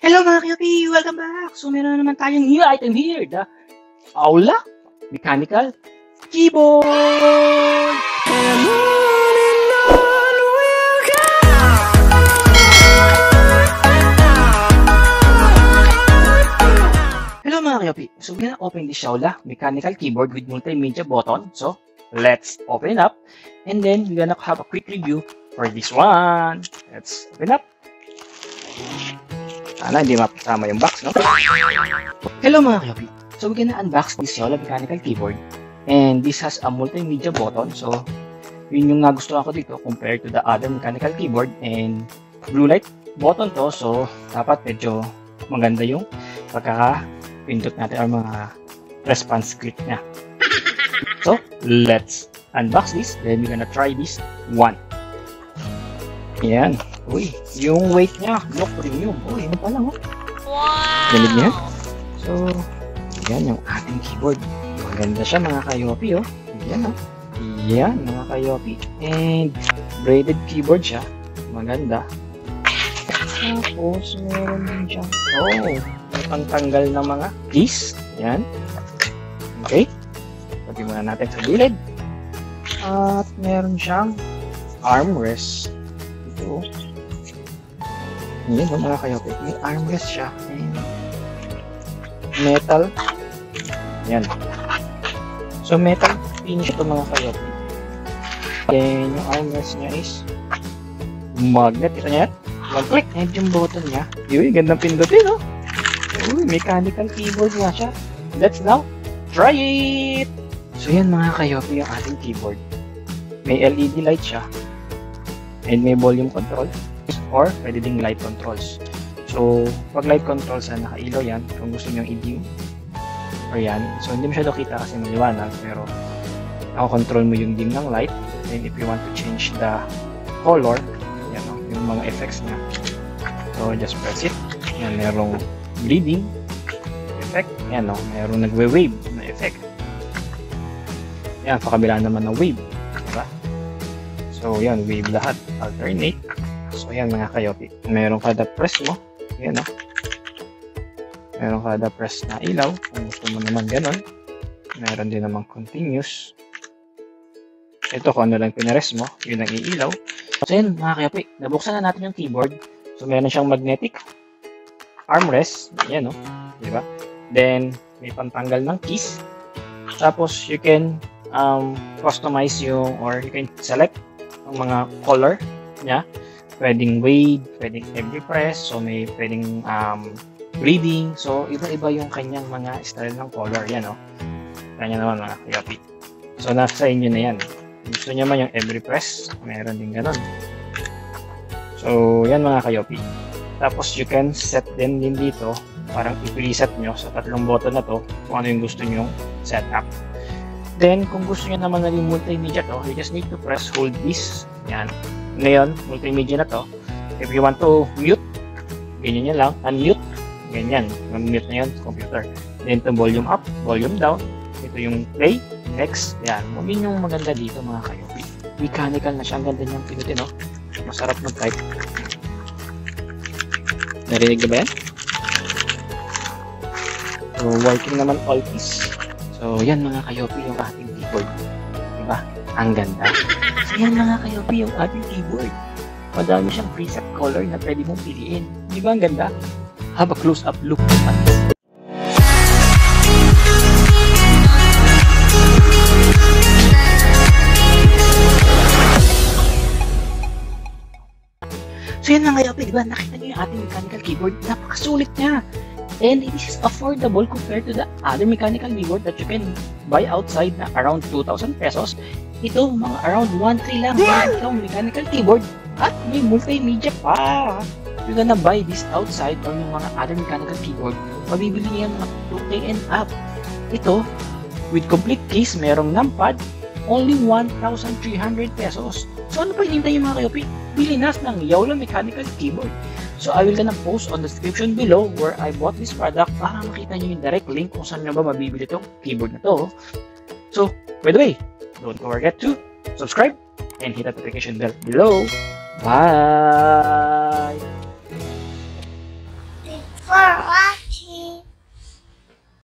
Hello mga Kyopi! Welcome back! So meron na naman tayong new item here, the Aula Mechanical Keyboard! Hello mga Kyopi! So we're gonna open this Aula Mechanical Keyboard with multimedia button. So let's open it up and then we're gonna have a quick review for this one. Let's open up. Sana hindi mapasama yung box, no? Hello mga Kyopi! So we're gonna unbox this Aula Mechanical Keyboard and this has a multimedia button. So yun yung nagustuhan ko dito compared to the other mechanical keyboard, and blue light button to, so dapat medyo maganda yung pagkaka-pindot natin or mga response click niya. So let's unbox this, then we're gonna try this one. Yan. Uy, yung weight niya, look premium. Uy, yun pa lang, oh. Wow! Galing niya. So, yan yung ating keyboard. Maganda siya mga Kyopi, oh. Yan, oh. Yan, mga Kyopi. And, braided keyboard siya. Maganda. Tapos, meron din siya. Oh, may pangtanggal ng mga keys. Yan. Okay. Pati muna natin sa gilid. At, meron siyang armrest. Ito. Yan o mga Kyopi, may armrest siya and metal. Yan. So metal finish ito mga Kyopi. Then yung armrest niya is magnet. Ito niya. One click. And yung button niya. Yun, gandang pindutin, no? Uy, mechanical keyboard nga siya. Let's now try it! So yan mga Kyopi, yung ating keyboard. May LED light siya. And may volume control. Or pwede ding light controls. So, pag light controls na nakailaw yan, kung gusto nyo i-dim or yan. So, hindi masyado kita kasi maliwanag, pero nakakontrol mo yung dim ng light. And if you want to change the color, yan o, yung mga effects niya. So, just press it. Yan, merong bleeding effect. Yan o, merong nagwe-wave na effect. Yan, pakabila naman ng wave. Diba? So, yan, wave lahat. Alternate. So, ayan mga Kyopi. Meron kada press mo. Ayan o. Meron kada press na ilaw. Kung gusto mo naman ganon. Meron din naman continuous. Ito kung ano lang pinares mo. Yun ang iilaw. So, ayan mga Kyopi. Nabuksan na natin yung keyboard. So, meron siyang magnetic armrest. Ayan o. Diba? Then, may pantanggal ng keys. Tapos, you can customize yung, or you can select ang mga color niya. Pwedeng wave, pwedeng every press, so may pwedeng bleeding, so iba-iba yung kanyang mga style ng color, yan o. Kanya naman mga Kyopi. So nasa inyo na yan. Gusto nyo man yung every press, meron din ganon. So yan mga Kyopi. Tapos you can set them din dito, parang i-preset nyo sa tatlong button na to, kung ano yung gusto nyo setup. Then kung gusto nyo naman naging multimedia to, you just need to press hold this, yan. Ngayon, multimedia na to. If you want to mute, ganyan nyo lang, unmute, ganyan, mute na yun sa computer. Then to volume up, volume down, ito yung play, next, yan. Yun yung maganda dito mga Kyopi. Mechanical na siya, ang ganda niyang pinutin, no? Masarap mag-type. Narinig na ba yan? So, working naman all keys. So, yan mga Kyopi yung ating keyboard. Diba? Ang ganda. So, yan mga Kyopi yung ating keyboard. Madami siyang preset color na pwede mong piliin. Di ba ang ganda? Have a close-up look at this. So yan mga Kyopi, di ba? Nakita niyo yung ating mechanical keyboard. Napakasulit niya. And it is affordable compared to the other mechanical keyboard that you can buy outside na around 2,000 pesos. Ito, mga around 1,300 lang. Ito, mechanical keyboard. At may multimedia pa. You're gonna buy this outside or yung mga other mechanical keyboard, mabibili niya mga 2K and up. Ito, with complete case, merong numpad, only 1,300 pesos. So ano pa hinintay yung mga Kyopi? Bili na ng Aula Mechanical Keyboard. So I will gonna post on the description below where I bought this product para makita nyo yung direct link kung saan nyo ba mabibili itong keyboard na to. So, by the way, don't forget to subscribe and hit the notification bell below. Bye! For